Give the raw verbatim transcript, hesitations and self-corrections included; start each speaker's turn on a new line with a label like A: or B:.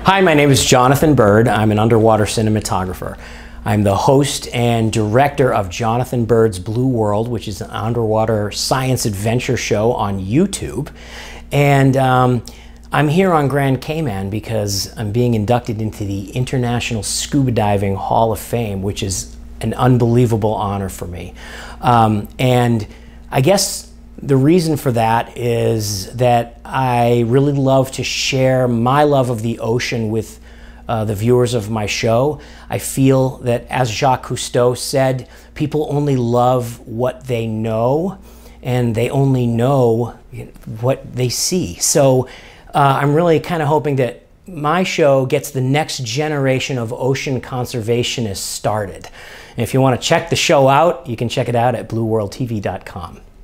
A: Hi, my name is Jonathan Bird. I'm an underwater cinematographer. I'm the host and director of Jonathan Bird's Blue World, which is an underwater science adventure show on YouTube. And um, I'm here on Grand Cayman because I'm being inducted into the International Scuba Diving Hall of Fame, which is an unbelievable honor for me. Um, and I guess the reason for that is that I really love to share my love of the ocean with uh, the viewers of my show. I feel that, as Jacques Cousteau said, people only love what they know, and they only know what they see. So uh, I'm really kind of hoping that my show gets the next generation of ocean conservationists started. And if you want to check the show out, you can check it out at blue world T V dot com.